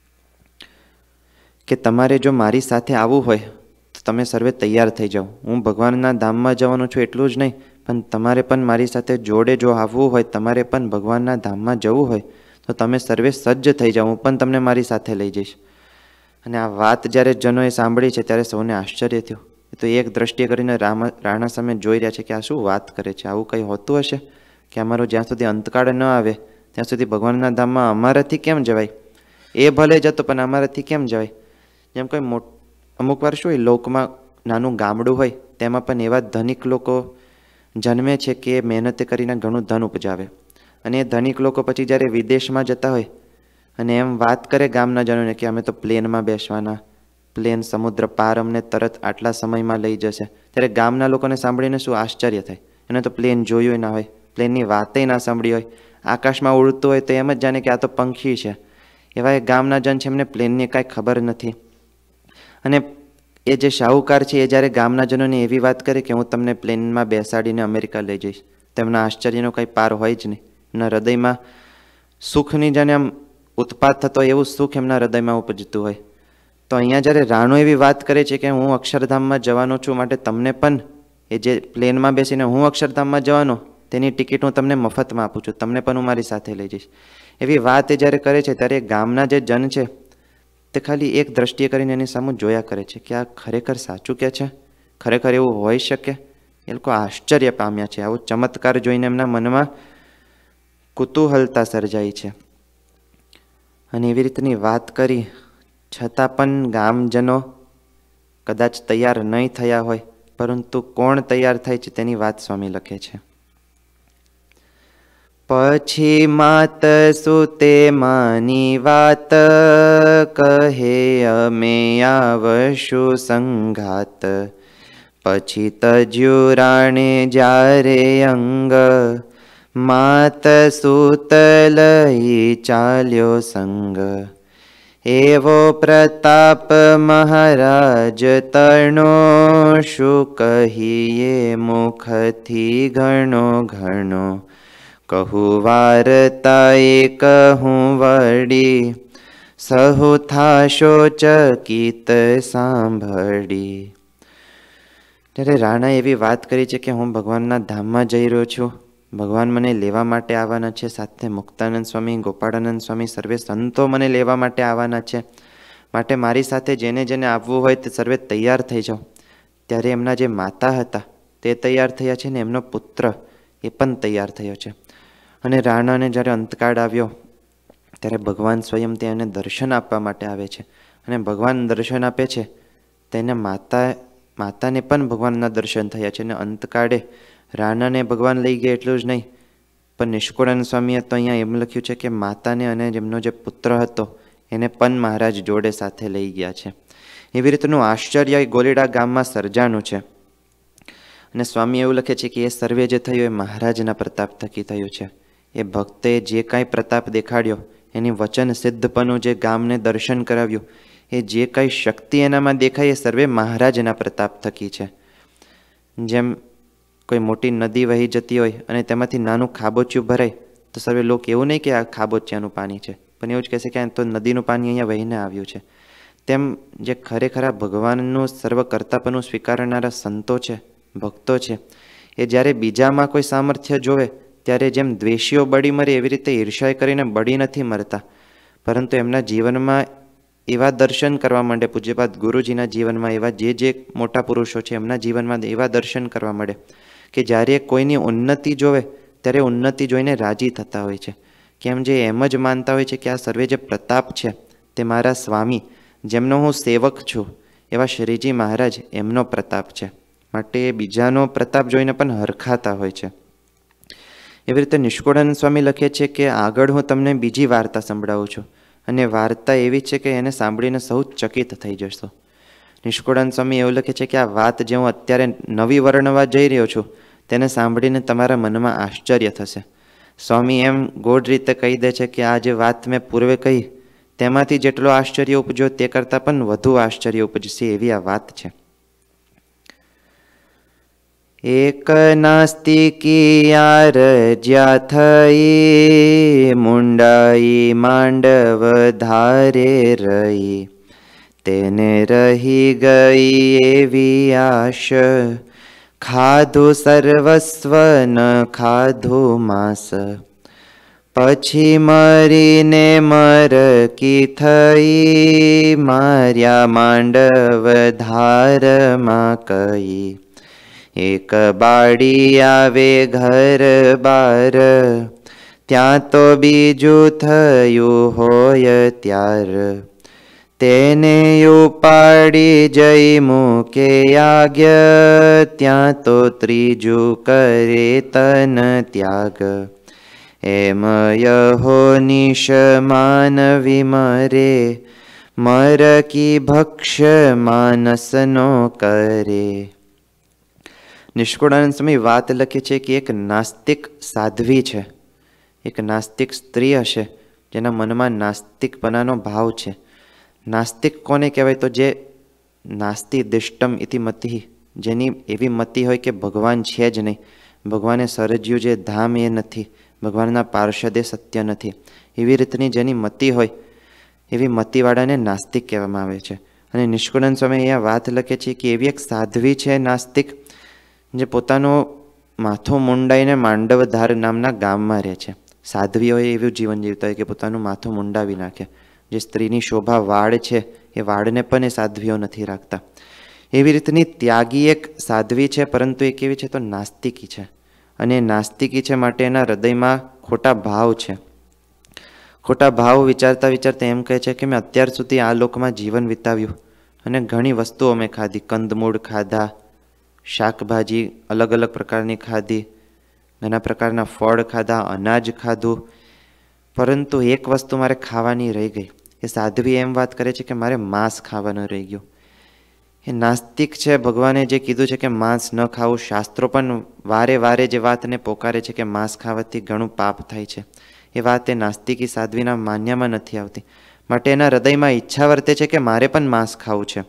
કે તમારે જો મારી સાથે આવવું હોય તો તમે સર્વે તૈયાર થઈ જાઓ. હું ભગવાનના ધામમાં જવાનું છું એટલું જ નહીં, પણ તમારે પણ મારી સાથે જોડે જો આવવું હોય, તમારે પણ ભગવાનના ધામમાં જવું હોય તો તમે સર્વે સજ્જ થઈ જાઓ, હું પણ તમને મારી સાથે લઈ જઈશ. અને આ વાત જ્યારે જનોએ સાંભળી છે ત્યારે સૌને આશ્ચર્ય થયું. એ તો એક દ્રષ્ટિએ કરીને રામ રાણા સામે જોઈ રહ્યા છે કે આ શું વાત કરે છે, આવું કંઈ હોતું હશે કે અમારો જ્યાં સુધી અંતકાળ ન આવે ત્યાં સુધી ભગવાનના ધામમાં અમારાથી કેમ જવાય? એ ભલે જતો પણ અમારાથી કેમ જવાય? જેમ કોઈ મોટ અમુક વાર શું હોય, લોકમાં નાનું ગામડું હોય તેમાં પણ એવા ધનિક લોકો જન્મે છે કે મહેનત કરીને ઘણું ધન ઉપજાવે. અને એ ધનિક લોકો પછી જ્યારે વિદેશમાં જતા હોય અને એમ વાત કરે ગામના જનોને કે અમે તો પ્લેનમાં બેસવાના, પ્લેન સમુદ્ર પાર અમને તરત આટલા સમયમાં લઈ જશે, ત્યારે ગામના લોકોને સાંભળીને શું આશ્ચર્ય થાય. એને તો પ્લેન જોયું ના હોય, પ્લેનની વાતે ના સાંભળી હોય, આકાશમાં ઉડતું હોય તો એમ જ જાણે કે આ તો પંખી છે. એવા એ ગામના જન છે, એમને પ્લેનની કાંઈ ખબર નથી. અને એ જે શાહુકાર છે એ જ્યારે ગામના જનોને એવી વાત કરે કે હું તમને પ્લેનમાં બેસાડીને અમેરિકા લઈ જઈશ, તેમના આશ્ચર્યનો કંઈ પાર હોય જ નહીં. એમના હૃદયમાં સુખની જાણે આમ ઉત્પાદ થતો એવું સુખ એમના હૃદયમાં ઉપજતું હોય. તો અહીંયા જ્યારે રાણો એવી વાત કરે છે કે હું અક્ષરધામમાં જવાનો છું, માટે તમને પણ એ જે પ્લેનમાં બેસીને હું અક્ષરધામમાં જવાનો તેની ટિકિટ હું તમને મફતમાં આપું છું, તમને પણ હું મારી સાથે લઈ જઈશ, એવી વાત એ જ્યારે કરે છે ત્યારે ગામના જે જન છે તે ખાલી એક દ્રષ્ટિએ કરીને એની સામે જોયા કરે છે કે આ ખરેખર સાચું કે છે ખરેખર એવું હોઈ શકે? એ લોકો આશ્ચર્ય પામ્યા છે. આવો ચમત્કાર જોઈને એમના મનમાં કુતૂહલતા સર્જાઈ છે. અને એવી રીતની વાત કરી છતાં પણ ગામજનો કદાચ તૈયાર નહીં થયા હોય, પરંતુ કોણ તૈયાર થાય છે તેની વાત સ્વામી લખે છે. પછી માત સુતે માની વાત, કહે અમે આવશું સંઘાત. પછી તજ્યું રાણે જ્યારે અંગ, માત સૂત લઈ ચાલ્યો સંગ. એવો પ્રતાપ મહારાજ તણો, શું કહીએ મુખથી ઘણો ઘણો. કહું વાર્તા એ કહું વડી, સહુ થાશો ચકિત સાંભળી. ત્યારે રાણા એવી વાત કરી છે કે હું ભગવાનના ધામમાં જઈ રહ્યો છું, ભગવાન મને લેવા માટે આવવાના છે, સાથે મુક્તાનંદ સ્વામી, ગોપાળાનંદ સ્વામી, સર્વે સંતો મને લેવા માટે આવવાના છે, માટે મારી સાથે જેને જેને આવવું હોય તે સર્વે તૈયાર થઈ જાઓ. ત્યારે એમના જે માતા હતા તે તૈયાર થયા છે ને એમનો પુત્ર એ પણ તૈયાર થયો છે. અને રાણાને જ્યારે અંતકાળ આવ્યો ત્યારે ભગવાન સ્વયં તેને દર્શન આપવા માટે આવે છે. અને ભગવાન દર્શન આપે છે તેને માતા માતાને પણ ભગવાનના દર્શન થયા છે. અને અંતકાળે રાણાને ભગવાન લઈ ગયા એટલું જ નહીં, પણ નિષ્કુળાનંદ સ્વામીએ તો અહીંયા એમ લખ્યું છે કે માતાને અને જેમનો જે પુત્ર હતો એને પણ મહારાજ જોડે સાથે લઈ ગયા છે. એવી રીતનું આશ્ચર્ય ગોલીડા ગામમાં સર્જાનું છે. અને સ્વામી એવું લખે છે કે એ સર્વે જે થયું એ મહારાજના પ્રતાપ થકી થયું છે. એ ભક્તે જે કાંઈ પ્રતાપ દેખાડ્યો, એની વચન સિદ્ધપણું જે ગામને દર્શન કરાવ્યું, એ જે કાંઈ શક્તિ એનામાં દેખાય એ સર્વે મહારાજના પ્રતાપ થકી છે. જેમ કોઈ મોટી નદી વહી જતી હોય અને તેમાંથી નાનું ખાબોચિયું ભરાય તો સર્વે લોકો એવું નહીં કે આ ખાબોચિયાનું પાણી છે, પણ એવું જ કહેશે કે આ તો નદીનું પાણી અહીંયા વહીને આવ્યું છે. તેમ જે ખરેખર ભગવાનનું સર્વકર્તાપણું સ્વીકારનારા સંતો છે, ભક્તો છે, એ જ્યારે બીજામાં કોઈ સામર્થ્ય જોવે ત્યારે જેમ દ્વેષીઓ બળી મરે એવી રીતે ઈર્ષાય કરીને બળી નથી મરતા, પરંતુ એમના જીવનમાં એવા દર્શન કરવા માંડે, પૂજ્યપાદ ગુરુજીના જીવનમાં એવા જે જે મોટા પુરુષો છે એમના જીવનમાં એવા દર્શન કરવા મળે કે જ્યારે કોઈની ઉન્નતિ જોવે ત્યારે ઉન્નતિ જોઈને રાજી થતા હોય છે. કેમ જે એમ જ માનતા હોય છે કે આ સર્વે જે પ્રતાપ છે તે મારા સ્વામી જેમનો હું સેવક છું એવા શ્રીજી મહારાજ એમનો પ્રતાપ છે, માટે બીજાનો પ્રતાપ જોઈને પણ હરખાતા હોય છે. એવી રીતે નિષ્કુળાનંદ સ્વામી લખે છે કે આગળ હું તમને બીજી વાર્તા સંભળાવું છું, અને વાર્તા એવી છે કે એને સાંભળીને સૌ ચકિત થઈ જશો. નિષ્કુળાનંદ સ્વામી એવું લખે છે કે આ વાત જે હું અત્યારે નવી વર્ણવા જઈ રહ્યો છું તેને સાંભળીને તમારા મનમાં આશ્ચર્ય થશે. સ્વામી એમ ગોળ રીતે કહી દે છે કે આ જે વાત મેં પૂર્વે કહી તેમાંથી જેટલો આશ્ચર્ય ઉપજ્યો તે કરતાં પણ વધુ આશ્ચર્ય ઉપજશે એવી આ વાત છે. એક નાસ્તિકી આરજ્યા થઈ, મુંડાઈ માંડવ ધારે રહી. તેને રહી ગઈ એવી આશ, ખાધું સર્વસ્વ ન ખાધું માંસ. પછી મરીને મરકી થઈ, માર્યા માંડવ ધારમાં કઈ. એક બાળી આવે ઘર બાર, ત્યાં તો બીજું થયું હોય ત્યાર. તેને ઉપાડી જઈ મૂકે આજ્ઞ, ત્યાં તો ત્રીજું કરે તન ત્યાગ. એમ યહો નિશ માનવી મરે, મરકી ભક્ષ્ય માનસનો કરે. નિષ્કુળાનંદ સ્વામી વાત લખે છે કે એક નાસ્તિક સાધ્વી છે, એક નાસ્તિક સ્ત્રી હશે જેના મનમાં નાસ્તિકપણાનો ભાવ છે. નાસ્તિક કોને કહેવાય? તો જે નાસ્તિ દિષ્ટમ ઇતિ મતિ, જેની એવી મતિ હોય કે ભગવાન છે જ નહીં, ભગવાને સર્જ્યું જે ધામ એ નથી, ભગવાનના પાર્ષદે સત્ય નથી, એવી રીતની જેની મતિ હોય એવી મતિવાળાને નાસ્તિક કહેવામાં આવે છે. અને નિષ્કુળાનંદ સ્વામી અહીંયા વાત લખે છે કે એવી એક સાધ્વી છે નાસ્તિક, જે પોતાનું માથું મુંડાઈને માંડવધાર નામના ગામમાં રહે છે. સાધ્વીઓએ એવું જીવન જીવતા હોય કે પોતાનું માથું મુંડાવી નાખે. જે સ્ત્રીની શોભા વાળ છે એ વાળને પણ એ સાધ્વીઓ નથી રાખતા. એવી રીતની ત્યાગી એક સાધ્વી છે, પરંતુ એ કેવી છે તો નાસ્તિકી છે. અને નાસ્તિકી છે માટે એના હૃદયમાં ખોટા ભાવ છે. ખોટા ભાવ વિચારતા વિચારતા એમ કહે છે કે મેં અત્યાર સુધી આ લોકમાં જીવન વિતાવ્યું અને ઘણી વસ્તુઓ મેં ખાધી, કંદમૂળ ખાધા, શાકભાજી અલગ અલગ પ્રકારની ખાધી, ઘણા પ્રકારના ફળ ખાધા, અનાજ ખાધું, પરંતુ એક વસ્તુ મારે ખાવાની રહી ગઈ. એ સાધ્વી એમ વાત કરે છે કે મારે માંસ ખાવાનું રહી ગયું. એ નાસ્તિક છે. ભગવાને જે કીધું છે કે માંસ ન ખાવું, શાસ્ત્રો પણ વારે વારે જે વાતને પોકારે છે કે માંસ ખાવાથી ઘણું પાપ થાય છે, એ વાત એ નાસ્તિકી સાધ્વીના માન્યામાં નથી આવતી. માટે એના હૃદયમાં ઈચ્છા વર્તે છે કે મારે પણ માંસ ખાવું છે.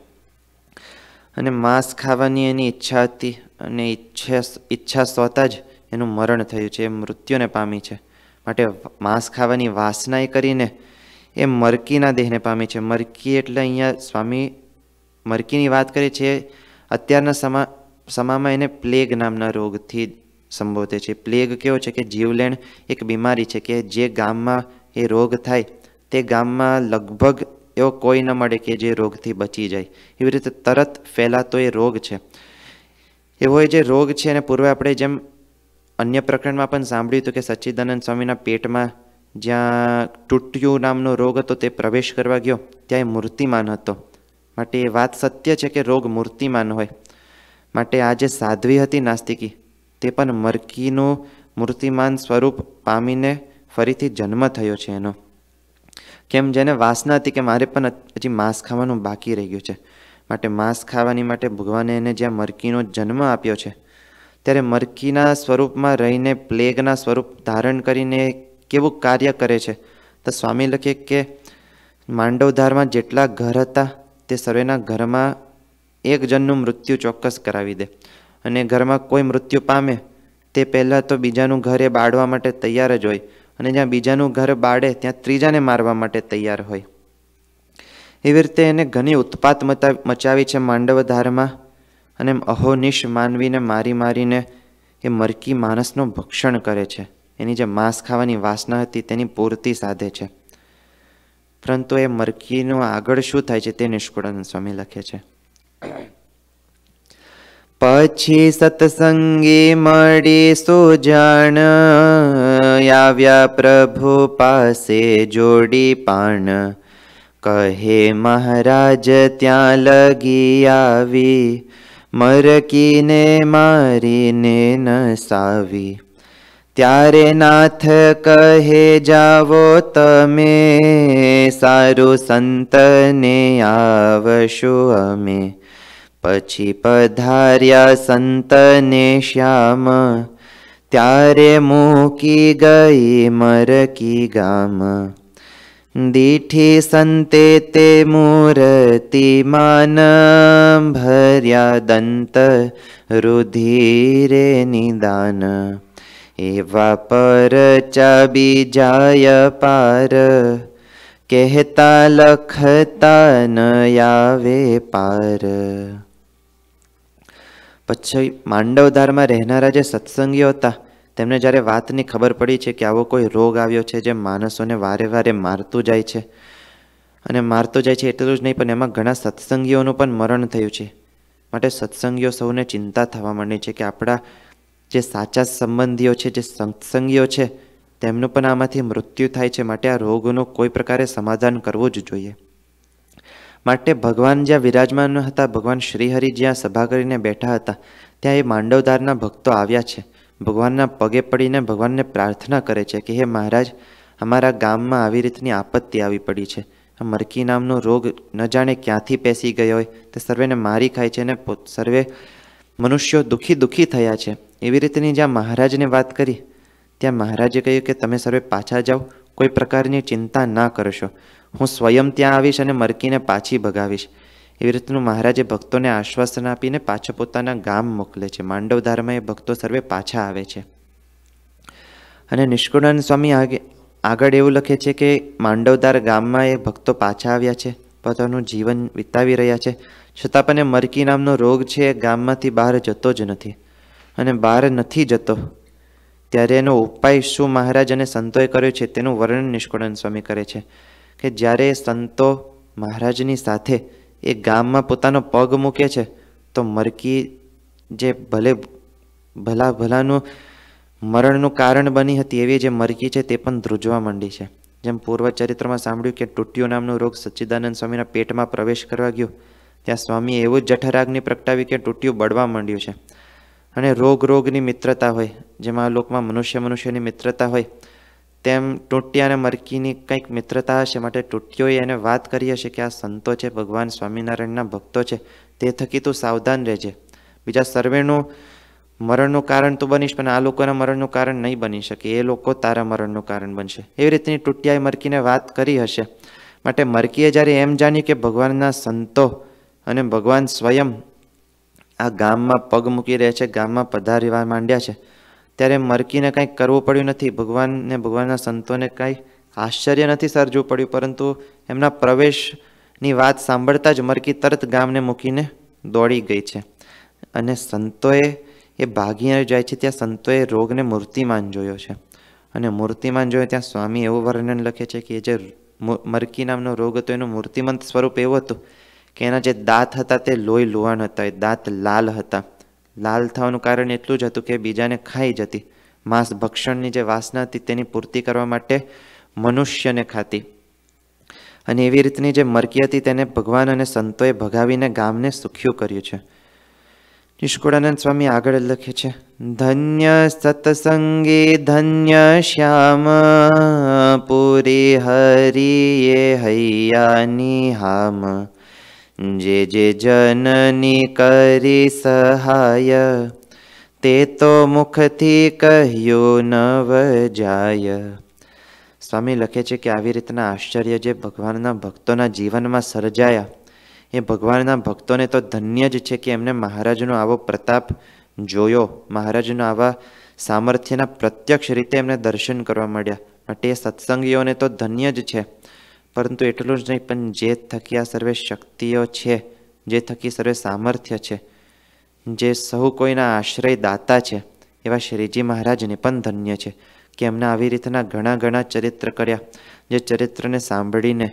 અને માંસ ખાવાની એની ઈચ્છા હતી અને ઈચ્છા ઈચ્છા સ્વતા જ એનું મરણ થયું છે, એ મૃત્યુને પામી છે. માટે માંસ ખાવાની વાસના એ કરીને એ મરકીના દેહને પામી છે. મરકી એટલે અહીંયા સ્વામી મરકીની વાત કરી છે. અત્યારના સમા સમામાં એને પ્લેગ નામના રોગથી સંબોધે છે. પ્લેગ કેવો છે કે જીવલેણ એક બીમારી છે કે જે ગામમાં એ રોગ થાય તે ગામમાં લગભગ એવો કોઈ ન મળે કે જે રોગથી બચી જાય. એવી રીતે તરત ફેલાતો એ રોગ છે. એવો એ જે રોગ છે એને પૂર્વે આપણે જેમ અન્ય પ્રકરણમાં પણ સાંભળ્યું હતું કે સચ્ચિદાનંદ સ્વામીના પેટમાં જ્યાં તૂટ્યું નામનો રોગ હતો તે પ્રવેશ કરવા ગયો, ત્યાં એ મૂર્તિમાન હતો. માટે એ વાત સત્ય છે કે રોગ મૂર્તિમાન હોય. માટે આ જે સાધ્વી હતી નાસ્તિકી, તે પણ મરકીનું મૂર્તિમાન સ્વરૂપ પામીને ફરીથી જન્મ થયો છે એનો. કેમ જેને વાસના હતી કે મારે પણ હજી માંસ ખાવાનું બાકી રહી ગયું છે, માટે માંસ ખાવાની માટે ભગવાને એને જ્યાં મરકીનો જન્મ આપ્યો છે ત્યારે મરકીના સ્વરૂપમાં રહીને પ્લેગના સ્વરૂપ ધારણ કરીને કેવું કાર્ય કરે છે. તો સ્વામી લખે કે માંડવધારમાં જેટલા ઘર હતા તે સર્વેના ઘરમાં એક જણનું મૃત્યુ ચોક્કસ કરાવી દે. અને ઘરમાં કોઈ મૃત્યુ પામે તે પહેલાં તો બીજાનું ઘર એ બાળવા માટે તૈયાર જ હોય, અને જ્યાં બીજાનું ઘર બાળે ત્યાં ત્રીજાને મારવા માટે તૈયાર હોય. એવી રીતે એને ઘણી ઉત્પાત મચાવી છે માંડવધારમાં. અને અહોનિશ માનવીને મારી મારીને એ મરકી માણસનો ભક્ષણ કરે છે. એની જે માંસ ખાવાની વાસના હતી તેની પૂર્તિ સાધે છે. પરંતુ એ મરકીનું આગળ શું થાય છે તે નિષ્કુળાનંદ સ્વામી લખે છે. પછી સત્સંગી મળી સુજાણ, આવ્યા પ્રભુ પાસે જોડી પાણ. કહે મહારાજ ત્યાં લગી આવી, મરકીને મારીને નસાવી. ત્યારે નાથ કહે જાવો તમે, સારું સંતને આવશું અમે. પછી પધાર્યા સંતને શ્યામ, ત્યારે મૂકી ગઈ મરકી ગામ. દીઠી સંતે તે મૂર્તિમાન, ભર્યા દંત રુધિરે નિદાન. એવા પર ચાબી જાય પાર, કહેતા લખતા ન આવે પાર. પછી માંડવધારમાં રહેનારા જે સત્સંગીઓ હતા તેમને જ્યારે વાતની ખબર પડી છે કે આવો કોઈ રોગ આવ્યો છે જે માણસોને વારે વારે મારતું જાય છે, અને મારતું જાય છે એટલું જ નહીં પણ એમાં ઘણા સત્સંગીઓનું પણ મરણ થયું છે. માટે સત્સંગીઓ સૌને ચિંતા થવા માંડી છે કે આપણા જે સાચા સંબંધીઓ છે, જે સત્સંગીઓ છે, તેમનું પણ આમાંથી મૃત્યુ થાય છે. માટે આ રોગનું કોઈ પ્રકારે સમાધાન કરવું જ જોઈએ. માટે ભગવાન જ્યાં વિરાજમાન હતા, ભગવાન શ્રીહરિ જ્યાં સભા કરીને બેઠા હતા, ત્યાં એ માંડવધારના ભક્તો આવ્યા છે. ભગવાનના પગે પડીને ભગવાનને પ્રાર્થના કરે છે કે હે મહારાજ, અમારા ગામમાં આવી રીતની આપત્તિ આવી પડી છે. આ મરકી નામનો રોગ ન જાણે ક્યાંથી પેસી ગયો હોય, તે સર્વેને મારી ખાય છે અને સર્વે મનુષ્યો દુઃખી દુઃખી થયા છે. એવી રીતની જ્યાં મહારાજને વાત કરી ત્યાં મહારાજે કહ્યું કે તમે સર્વે પાછા જાઓ, કોઈ પ્રકારની ચિંતા ના કરશો, હું સ્વયં ત્યાં આવીશ અને મરકીને પાછી ભગાવીશ. એવી રીતનું મહારાજે ભક્તોને આશ્વાસન આપીને પાછા પોતાના ગામ મોકલે છે. માંડવધારમાં એ ભક્તો સર્વે પાછા આવે છે. અને નિષ્કુળાનંદ સ્વામી આગે આગળ એવું લખે છે કે માંડવધાર ગામમાં એ ભક્તો પાછા આવ્યા છે, પોતાનું જીવન વિતાવી રહ્યા છે, છતાં પણ એ મરકી નામનો રોગ છે એ ગામમાંથી બહાર જતો જ નથી. અને બહાર નથી જતો ત્યારે એનો ઉપાય શું મહારાજ અને સંતોએ કર્યો છે તેનું વર્ણન નિષ્કુળાનંદ સ્વામી કરે છે કે જ્યારે સંતો મહારાજની સાથે એ ગામમાં પોતાનો પગ મૂકે છે તો મરકી જે ભલે ભલા ભલાનું મરણનું કારણ બની હતી એવી જે મરકી છે તે પણ ધ્રુજવા માંડી છે. જેમ પૂર્વ ચરિત્રમાં સાંભળ્યું કે ટુટ્યો નામનો રોગ સચ્ચિદાનંદ સ્વામીના પેટમાં પ્રવેશ કરવા ગયો, ત્યાં સ્વામીએ એવું જ જઠરાગ્નિ પ્રગટાવી કે ટુટ્યું બળવા માંડ્યું છે. અને રોગ રોગની મિત્રતા હોય, જેમાં આ લોકમાં મનુષ્ય મનુષ્યની મિત્રતા હોય, તેમ ટૂંટિયા અને મરકીની કંઈક મિત્રતા હશે. માટે ટૂંટિયોએ એને વાત કરી હશે કે આ સંતો છે, ભગવાન સ્વામિનારાયણના ભક્તો છે, તે થકી તું સાવધાન રહેજે. બીજા સર્વેનું મરણનું કારણ તું બનીશ, પણ આ લોકોના મરણનું કારણ નહીં બની શકે, એ લોકો તારા મરણનું કારણ બનશે. એવી રીતની ટૂંટિયાએ મરકીને વાત કરી હશે. માટે મરકીએ જ્યારે એમ જાણ્યું કે ભગવાનના સંતો અને ભગવાન સ્વયં આ ગામમાં પગ મૂકી રહે છે, ગામમાં પધારવા માંડ્યા છે, ત્યારે મરકીને કંઈક કરવું પડ્યું નથી. ભગવાનને ભગવાનના સંતોને કાંઈ આશ્ચર્ય નથી સર્જવું પડ્યું, પરંતુ એમના પ્રવેશની વાત સાંભળતા જ મરકી તરત ગામને મૂકીને દોડી ગઈ છે. અને સંતોએ એ ભાગીને જાય છે ત્યાં સંતોએ રોગને મૂર્તિમાન જોયો છે. અને મૂર્તિમાન જોયો ત્યાં સ્વામી એવું વર્ણન લખે છે કે જે મરકી નામનો રોગ હતો એનું મૂર્તિમંત સ્વરૂપ એવું હતું કે એના જે દાંત હતા તે લોહી લુહાણ હતા, એ દાંત લાલ હતા. લાલ થવાનું કારણ એટલું જ હતું કે બીજાને ખાઈ જતી માંસ ભક્ષણની જે વાસના હતી તેની પૂર્તિ કરવા માટે મનુષ્યને ખાતી. અને એવી રીતની જે મરકી હતી તેને ભગવાન અને સંતોએ ભગાવીને ગામને સુખ્યું કર્યું છે. નિષ્કુળાનંદ સ્વામી આગળ લખે છે, ધન્ય સત્સંગી ધન્ય શ્યામ પુરી હરિયે હૈયાની હામ જે જે જનની કરી સહાય તે તો મુખથી કહ્યું નવ જાય. સ્વામી લખે છે કે આવી રીતના આશ્ચર્ય જે ભગવાનના ભક્તોના જીવનમાં સર્જાયા, એ ભગવાનના ભક્તોને તો ધન્ય જ છે કે એમને મહારાજનો આવો પ્રતાપ જોયો, મહારાજનો આવા સામર્થ્યના પ્રત્યક્ષ રીતે એમને દર્શન કરવા મળ્યા. માટે એ સત્સંગીઓને તો ધન્ય જ છે. પરંતુ એટલું જ નહીં, પણ જે થકી આ સર્વે શક્તિઓ છે, જે થકી સર્વે સામર્થ્ય છે, જે સહુ કોઈના આશ્રય દાતા છે, એવા શ્રીજી મહારાજને પણ ધન્ય છે કે એમને આવી રીતના ઘણા ઘણા ચરિત્ર કર્યા, જે ચરિત્રને સાંભળીને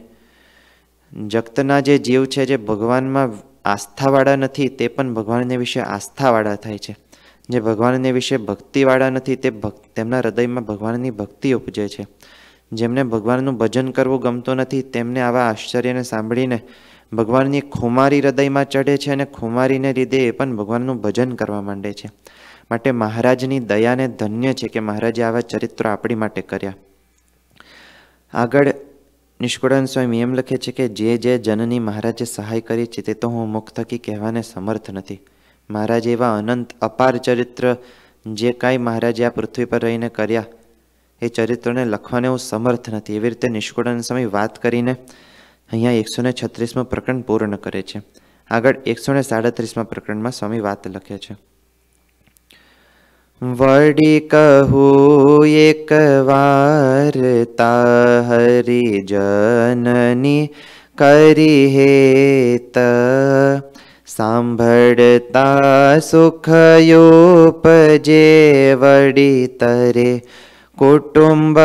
જગતના જે જીવ છે, જે ભગવાનમાં આસ્થાવાળા નથી, તે પણ ભગવાનને વિશે આસ્થાવાળા થાય છે. જે ભગવાનને વિશે ભક્તિવાળા નથી, તે ભક્ત તેમના હૃદયમાં ભગવાનની ભક્તિ ઉપજે છે. જેમને ભગવાનનું ભજન કરવું ગમતું નથી, તેમને આવા આશ્ચર્યને સાંભળીને ભગવાનની ખુમારી હૃદયમાં ચઢે છે, અને ખુમારીને લીધે એ પણ ભગવાનનું ભજન કરવા માંડે છે. માટે મહારાજની દયાને ધન્ય છે કે મહારાજે આવા ચરિત્રો આપણી માટે કર્યા. આગળ નિષ્કુળાનંદ સ્વામી એમ લખે છે કે જે જે જનની મહારાજે સહાય કરી છે તે તો હું મુખ થકી કહેવાને સમર્થ નથી. મહારાજ એવા અનંત અપાર ચરિત્ર જે કાંઈ મહારાજે આ પૃથ્વી પર રહીને કર્યા, એ ચરિત્રને લખવાને હું સમર્થ નથી. એવી રીતે નિષ્કુળાનંદ સ્વામી વાત કરીને અહીંયા એકસો ને છત્રીસમાં પ્રકરણ પૂર્ણ કરે છે. આગળ એકસો ને સાડત્રીસમાં પ્રકરણમાં સ્વામી વાત લખે છે, વડી કહું એક વાર્તા હરિજનની કરી હેત સાંભળતા સુખયોપજે વડી તરે કુટુંબ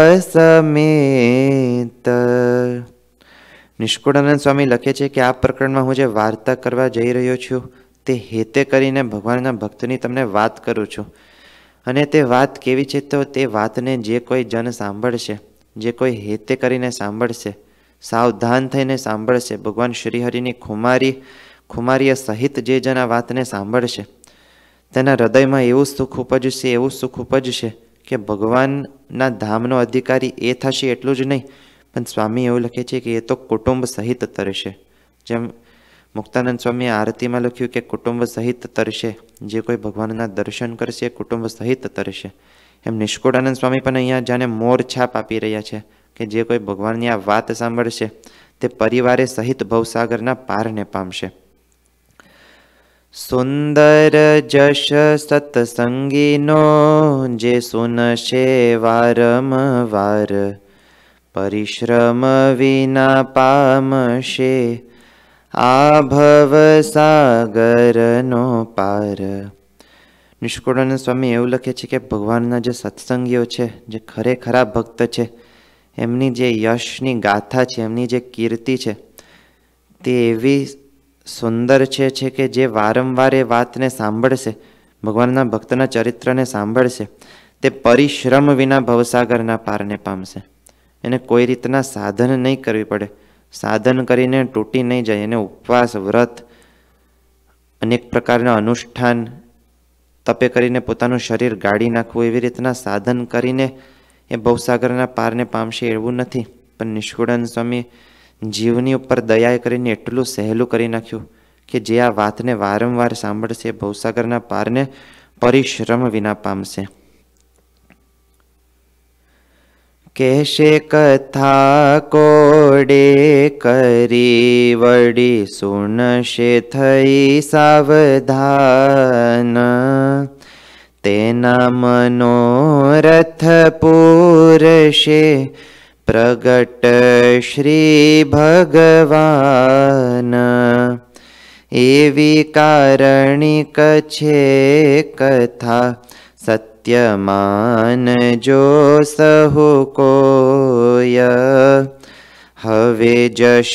સમેત. નિષ્કુળાનંદ સ્વામી લખે છે કે આ પ્રકરણમાં હું જે વાર્તા કરવા જઈ રહ્યો છું તે હેતે કરીને ભગવાનના ભક્તની તમને વાત કરું છું. અને તે વાત કેવી છે, તો તે વાતને જે કોઈ જન સાંભળશે, જે કોઈ હેતે કરીને સાંભળશે, સાવધાન થઈને સાંભળશે, ભગવાન શ્રીહરિની ખુમારી ખુમારીય સહિત જે જન આ વાતને સાંભળશે, તેના હૃદયમાં એવું સુખ ઉપજશે, એવું સુખ ઉપજશે કે ભગવાનના ધામનો અધિકારી એ થશે. એટલું જ નહીં, પણ સ્વામી એવું લખે છે કે એ તો કુટુંબ સહિત તરશે. જેમ મુક્તાનંદ સ્વામીએ આરતીમાં લખ્યું કે કુટુંબ સહિત તરશે, જે કોઈ ભગવાનના દર્શન કરશે એ કુટુંબ સહિત તરશે. એમ નિષ્કુળાનંદ સ્વામી પણ અહીંયા જાણે મોર છાપ આપી રહ્યા છે કે જે કોઈ ભગવાનની આ વાત સાંભળશે તે પરિવારે સહિત ભવસાગરના પારને પામશે. સુંદર જશ સત્સંગીનો જે સુનશે વારંવાર પરિશ્રમ વિના પામશે આ ભવ સાગરનો પાર. નિષ્કુળાનંદ સ્વામી એવું લખે છે કે ભગવાનના જે સત્સંગીઓ છે, જે ખરેખરા ભક્ત છે, એમની જે યશની ગાથા છે, એમની જે કીર્તિ છે, તે એવી સુંદર છે છે કે જે વારંવાર એ વાતને સાંભળશે, ભગવાનના ભક્તના ચરિત્રને સાંભળશે, તે પરિશ્રમ વિના ભવસાગરના પારને પામશે. એને કોઈ રીતના સાધન નહીં કરવી પડે. સાધન કરીને તૂટી નહીં જાય. એને ઉપવાસ, વ્રત, અનેક પ્રકારના અનુષ્ઠાન, તપે કરીને પોતાનું શરીર ગાળી નાખવું, એવી રીતના સાધન કરીને એ ભવસાગરના પારને પામશે એવું નથી. પણ નિષ્કુળાનંદ સ્વામી જીવની ઉપર દયા કરીને એટલું સહેલું કરી નાખ્યું કે જે આ વાતને વારંવાર સાંભળશે ભવસાગરના પારને પરિશ્રમ વિના પામશે. કહેશે કથા કોડે કરી વડી સુનશે થઈ સાવધાન, તેના મનોરથ પૂરશે પ્રગટ શ્રી ભગવાન. એવી કારણિક છે કથા સત્યમાન જો સહુ કોય, હવે જશ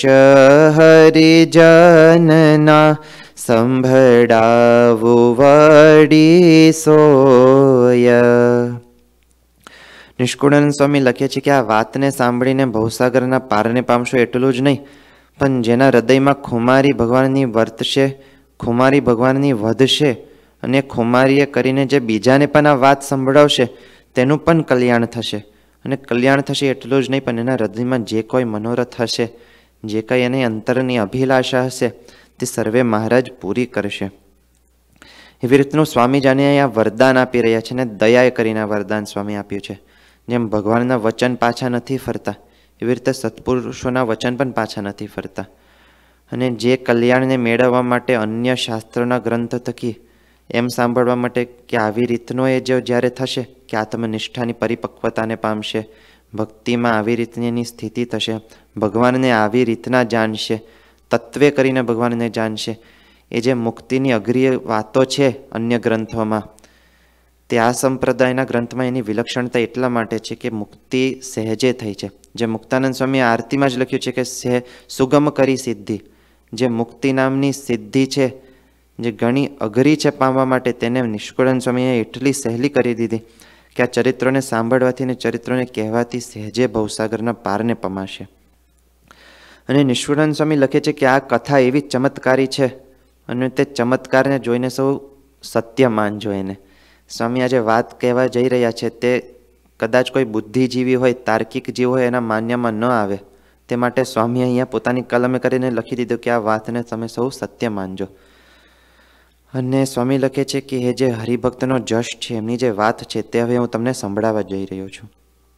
હરિજનના સંભળાવું વડી સોય. નિષ્કુળાનંદ સ્વામી લખે છે કે આ વાતને સાંભળીને ભવસાગરના પારને પામશો એટલું જ નહીં, પણ જેના હૃદયમાં ખુમારી ભગવાનની વર્તશે, ખુમારી ભગવાનની વધશે, અને ખુમારીએ કરીને જે બીજાને પણ આ વાત સંભળાવશે તેનું પણ કલ્યાણ થશે. અને કલ્યાણ થશે એટલું જ નહીં, પણ એના હૃદયમાં જે કોઈ મનોરથ હશે, જે કંઈ એની અંતરની અભિલાષા હશે, તે સર્વે મહારાજ પૂરી કરશે. એવી રીતનું સ્વામી જાને અહીંયા વરદાન આપી રહ્યા છે, ને દયાએ કરીને વરદાન સ્વામી આપ્યું છે. જેમ ભગવાનના વચન પાછા નથી ફરતા, એવી રીતે સત્પુરુષોના વચન પણ પાછા નથી ફરતા. અને જે કલ્યાણને મેળવવા માટે અન્ય શાસ્ત્રોના ગ્રંથ થકી એમ સાંભળવા માટે કે આવી રીતનો એ જો જ્યારે થશે કે આત્મનિષ્ઠાની પરિપક્વતાને પામશે, ભક્તિમાં આવી રીતની એની સ્થિતિ થશે, ભગવાનને આવી રીતના જાણશે, તત્વે કરીને ભગવાનને જાણશે, એ જે મુક્તિની અઘરી વાતો છે અન્ય ગ્રંથોમાં, તે આ સંપ્રદાયના ગ્રંથમાં એની વિલક્ષણતા એટલા માટે છે કે મુક્તિ સહેજે થઈ છે. જે મુક્તાનંદ સ્વામી આરતીમાં જ લખ્યું છે કે સહે સુગમ કરી સિદ્ધિ, જે મુક્તિ નામની સિદ્ધિ છે જે ઘણી અઘરી છે પામવા માટે, તેને નિષ્કુળાનંદ સ્વામીએ એટલી સહેલી કરી દીધી કે આ ચરિત્રોને સાંભળવાથી અને ચરિત્રોને કહેવાથી સહેજે ભવસાગરના પારને પમાશે. અને નિષ્કુળાનંદ સ્વામી લખે છે કે આ કથા એવી ચમત્કારી છે અને તે ચમત્કારને જોઈને સૌ સત્ય માનજો. એને સ્વામી આજે વાત કહેવા જઈ રહ્યા છે તે કદાચ કોઈ બુદ્ધિજીવી હોય, તાર્કિક જીવ હોય, એના માન્યમાં ન આવે. તે માટે સ્વામી અહીંયા પોતાની કલમે કરીને લખી દીધું કે આ વાતને તમે સૌ સત્ય માનજો. અને સ્વામી લખે છે કે એ જે હરિભક્તનો જશ છે, એમની જે વાત છે તે હવે હું તમને સંભળાવવા જઈ રહ્યો છું.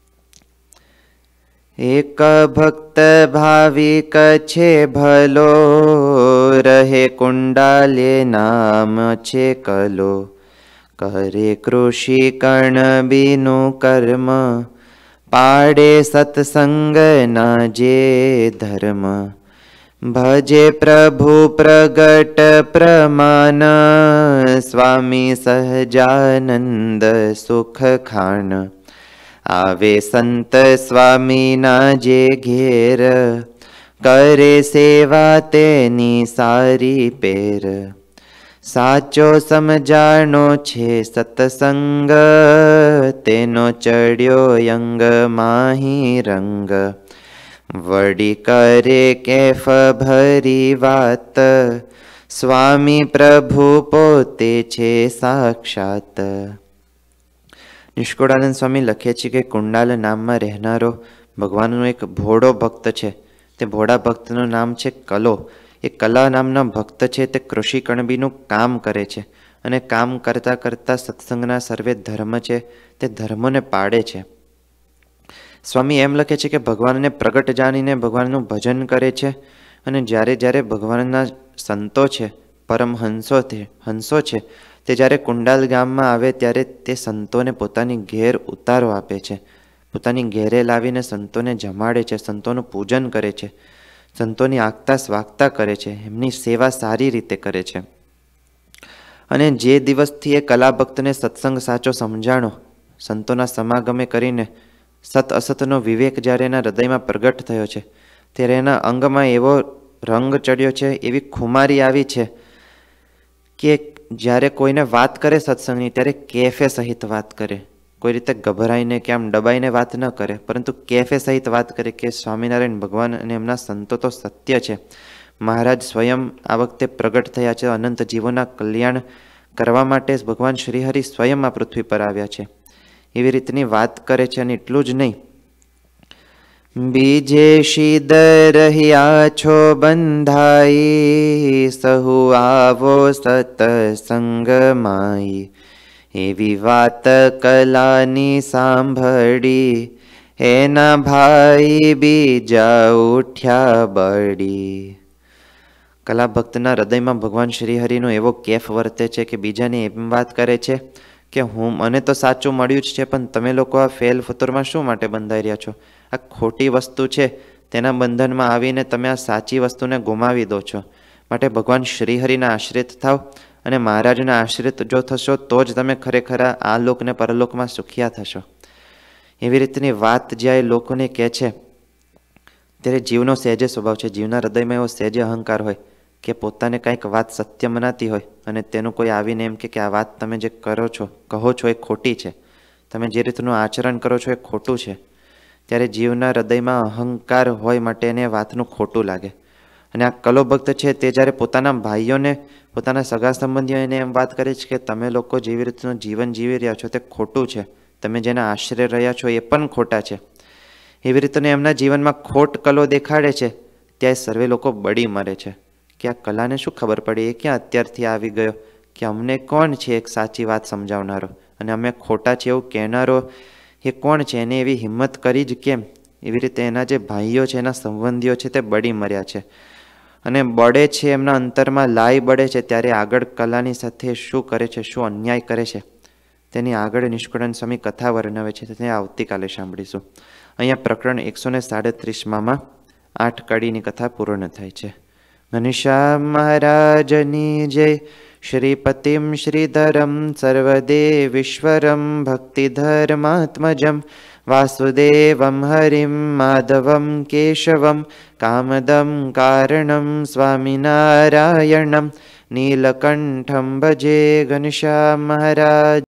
એક ભક્ત ભાવિક છે ભલો, રહે કુંડાલે નામ છે કલો, કરે કૃષિ કર્ણ બીનું કર્મ, પાડે સત્સંગના જે ધર્મ, ભજે પ્રભુ પ્રગટ પ્રમાન, સ્વામી સહજાનંદ સુખ ખાણ, આવે સંત સ્વામીના જે ઘેર, કરે સેવા તેની સારી પેર, સાચો સમજાણો છે સત્સંગ, તેનો ચડ્યો યંગ માહી રંગ, વડી કરે કેફ ભરી વાત, સ્વામી પ્રભુ પોતે છે સાક્ષાત. નિષ્કુળાનંદ સ્વામી લખે છે કે કુંડાલ નામમાં રહેનારો ભગવાનનો એક ભોળો ભક્ત છે. તે ભોળા ભક્તનું નામ છે કલો. એ કલા નામના ભક્ત છે તે કૃષિ કણબીનું કામ કરે છે અને કામ કરતાં કરતાં સત્સંગના સર્વે ધર્મ છે તે ધર્મોને પાડે છે. સ્વામી એમ લખે છે કે ભગવાનને પ્રગટ જાણીને ભગવાનનું ભજન કરે છે અને જ્યારે જ્યારે ભગવાનના સંતો છે, પરમ હંસો છે હંસો છે તે જ્યારે કુંડાલ ગામમાં આવે ત્યારે તે સંતોને પોતાની ઘેર ઉતારો આપે છે, પોતાની ઘેરે લાવીને સંતોને જમાડે છે, સંતોનું પૂજન કરે છે, સંતોની આગતા સ્વાગતા કરે છે, એમની સેવા સારી રીતે કરે છે. અને જે દિવસથી એ કલાભક્તને સત્સંગ સાચો સમજાણો, સંતોના સમાગમે કરીને સત અસતનો વિવેક જ્યારે એના હૃદયમાં પ્રગટ થયો છે ત્યારે એના અંગમાં એવો રંગ ચડ્યો છે, એવી ખુમારી આવી છે કે જ્યારે કોઈને વાત કરે સત્સંગની ત્યારે કેફે સહિત વાત કરે. કોઈ રીતે ગભરાઈને કે આમ દબાઈને વાત ન કરે, પરંતુ કેફે સહિત વાત કરે કે સ્વામિનારાયણ ભગવાન અને એમના સંતો તો સત્ય છે. મહારાજ સ્વયં આ વખતે પ્રગટ થયા છે. અનંત જીવોના કલ્યાણ કરવા માટે ભગવાન શ્રીહરિ સ્વયં આ પૃથ્વી પર આવ્યા છે. એવી રીતની વાત કરે છે. અને એટલું જ નહીં, બીજે શીદ રહ્યા છો બંધાઈ, સહુ આવો સતસંગ માઈ, એવી વાત કલાની સાંભળી, એના ભાઈ બીજા ઉઠ્યા બળી. કલા ભક્તના હૃદયમાં ભગવાન શ્રીહરિનો એવો કેફ વર્તે છે કે બીજાને એમ વાત કરે છે કે હું મને તો સાચું મળ્યું જ છે, પણ તમે લોકો આ ફેલ ફતુરમાં શું માટે બંધાઈ રહ્યા છો? આ ખોટી વસ્તુ છે, તેના બંધનમાં આવીને તમે આ સાચી વસ્તુને ગુમાવી દો છો. માટે ભગવાન શ્રીહરિના આશ્રિત થાવ અને મહારાજના આશ્રિત જો થશો તો જ તમે ખરેખર આ લોક ને પરલોકમાં સુખિયા થશો. એવી રીતની વાત જ્યારે લોકોને કહે છે ત્યારે જીવનો સહેજે સ્વભાવ છે, જીવના હૃદયમાં એવો સહેજે અહંકાર હોય કે પોતાને કંઈક વાત સત્ય મનાતી હોય અને તેનું કોઈ આવીને એમ કે આ વાત તમે જે કરો છો કહો છો એ ખોટી છે, તમે જે રીતનું આચરણ કરો છો એ ખોટું છે, ત્યારે જીવના હૃદયમાં અહંકાર હોય માટે એને વાતનું ખોટું લાગે. અને આ કલો ભક્ત છે તે જ્યારે પોતાના ભાઈઓને, પોતાના સગા સંબંધીઓને એમ વાત કરે છે કે તમે લોકો જેવી રીતનું જીવન જીવી રહ્યા છો તે ખોટું છે, તમે જેના આશ્રય રહ્યા છો એ પણ ખોટા છે, એવી રીતને એમના જીવનમાં ખોટ કલો દેખાડે છે, ત્યાં સર્વે લોકો બળી મરે છે કે આ કલાને શું ખબર પડી, એ ક્યાં અત્યારથી આવી ગયો કે અમને કોણ છે એક સાચી વાત સમજાવનારો અને અમે ખોટા છે એવું કહેનારો એ કોણ છે, એને એવી હિંમત કરી જ કેમ? એવી રીતે એના જે ભાઈઓ છે, એના સંબંધીઓ છે તે બળી મર્યા છે. અને બળે છે, એમના અંતરમાં લાઈ બળે છે, ત્યારે આગળ કલાની સાથે શું કરે છે, શું અન્યાય કરે છે, તેની આગળ નિષ્કુળાનંદ સ્વામી કથા વર્ણવે છે. તેને આવતીકાલે સાંભળીશું. અહીંયા પ્રકરણ એકસો ને સાડત્રીસમાં આઠ કડીની કથા પૂર્ણ થાય છે. ઘનશ્યામ મહારાજની જય. શ્રીપતિમ શ્રીધરમ સર્વદેવીશ્વરમ ભક્તિધર્માત્મજમ વાસુદેવમ હરિમ માધવમ કેશવમ કામદમ કારણમ સ્વામિનારાયણમ નીલકંઠમ ભજે. ઘનશ્યામ મહારાજ